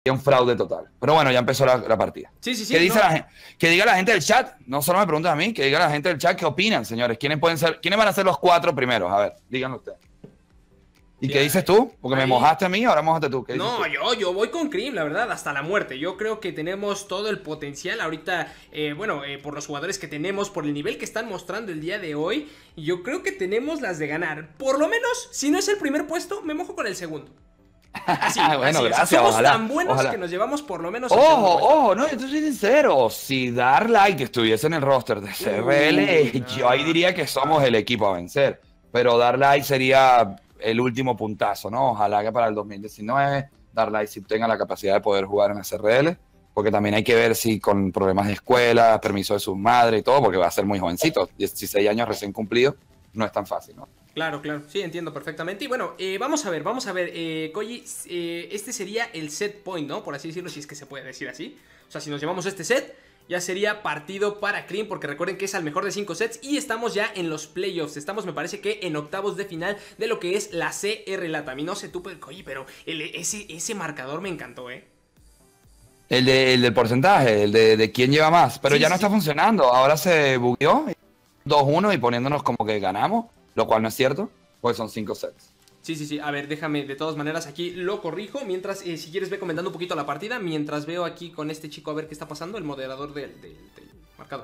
un fraude total. Pero bueno, ya empezó la partida. Sí, sí, sí. ¿Qué dice la gente? Que diga la gente del chat, no solo me preguntan a mí, que diga la gente del chat qué opinan, señores. ¿Quiénes van a ser los 4 primeros? A ver, díganlo ustedes. ¿Y qué dices tú? Porque me mojaste a mí, ahora mojate tú. No, yo voy con Cream, la verdad, hasta la muerte. Yo creo que tenemos todo el potencial ahorita, por los jugadores que tenemos, por el nivel que están mostrando el día de hoy. Yo creo que tenemos las de ganar. Por lo menos, si no es el primer puesto, me mojo con el segundo. Así, bueno, así, gracias. o sea, somos ojalá, tan buenos ojalá. que nos llevamos por lo menos. Ojo, no, yo te soy sincero. Si Dark estuviese en el roster de CRL, yo ahí diría que somos el equipo a vencer. Pero Dark sería el último puntazo, ¿no? Ojalá que para el 2019 Dark sí tenga la capacidad de poder jugar en la CRL. Porque también hay que ver si con problemas de escuela, permiso de su madre y todo, porque va a ser muy jovencito. 16 años recién cumplidos, no es tan fácil, ¿no? Claro, claro, sí, entiendo perfectamente. Y bueno, vamos a ver, Koji, este sería el set point, ¿no? Por así decirlo, si es que se puede decir así. O sea, si nos llevamos este set, ya sería partido para Cream, porque recuerden que es al mejor de 5 sets y estamos ya en los playoffs. Estamos, me parece que en octavos de final de lo que es la CR Latam. Y no sé tú, Koji, pero ese marcador me encantó, ¿eh? El del porcentaje, el de quién lleva más. Pero sí, ya no sí. está funcionando. Ahora se bugueó 2-1 y poniéndonos como que ganamos. Lo cual no es cierto, pues son 5 sets. Sí, sí, sí, a ver, déjame, de todas maneras aquí lo corrijo. Mientras, si quieres ve comentando un poquito la partida. Mientras veo aquí con este chico a ver qué está pasando, el moderador del marcador.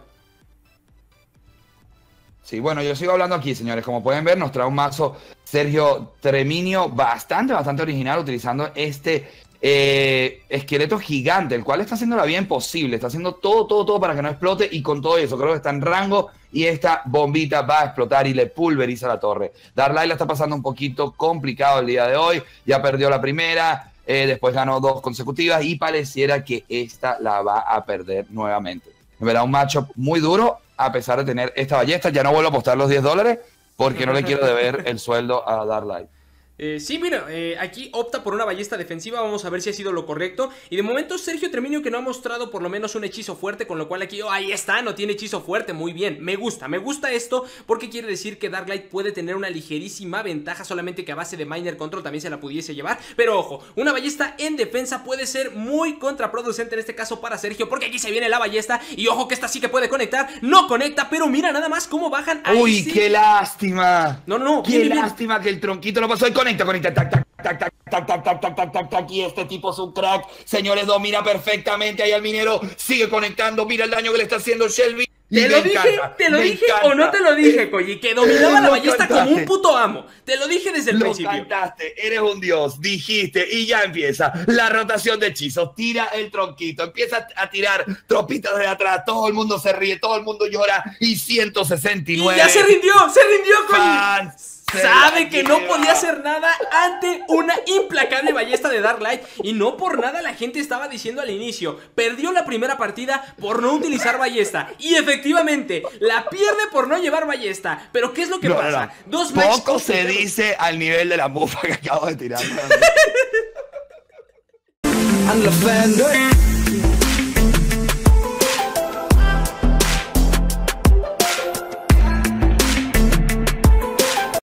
Sí, bueno, yo sigo hablando aquí, señores. Como pueden ver, nos trae un mazo Sergio Treminio bastante original, utilizando este esqueleto gigante, el cual está haciendo la vida imposible. Está haciendo todo para que no explote, y con todo eso creo que está en rango y esta bombita va a explotar y le pulveriza la torre. Darklight la está pasando un poquito complicado el día de hoy. Ya perdió la primera, después ganó 2 consecutivas y pareciera que esta la va a perder nuevamente. Me verá un matchup muy duro a pesar de tener esta ballesta. Ya no vuelvo a apostar los $10 porque no le quiero deber el sueldo a Darklight. Sí, mira, aquí opta por una ballesta defensiva. Vamos a ver si ha sido lo correcto. Y de momento Sergio Treminio, que no ha mostrado por lo menos un hechizo fuerte, con lo cual aquí, ahí está, no tiene hechizo fuerte. Muy bien, me gusta esto, porque quiere decir que Darklight puede tener una ligerísima ventaja, solamente que a base de Miner Control también se la pudiese llevar. Pero ojo, una ballesta en defensa puede ser muy contraproducente en este caso para Sergio, porque aquí se viene la ballesta y ojo que esta sí que puede conectar. No conecta, pero mira nada más cómo bajan a ¡Uy, qué lástima! No, qué lástima que el tronquito lo pasó y conecta, tac, y este tipo es un crack, señores, domina perfectamente ahí al minero, sigue conectando, mira el daño que le está haciendo Shelby. ¿Te lo dije o no te lo dije, Koji? Que dominaba la ballesta como un puto amo. Te lo dije desde el principio. Lo cantaste, eres un dios, dijiste, y ya empieza la rotación de hechizos. Tira el tronquito, empieza a tirar tropitas de atrás, todo el mundo se ríe, todo el mundo llora, y 169. Y ya se rindió, Koji. Fans. Sabe que no podía hacer nada ante una implacable ballesta de Darklight. Y no por nada la gente estaba diciendo al inicio: perdió la primera partida por no utilizar ballesta. Y efectivamente, la pierde por no llevar ballesta. Pero ¿qué es lo que pasa? Dos matches. Poco se dice al nivel de la bufa que acabo de tirar.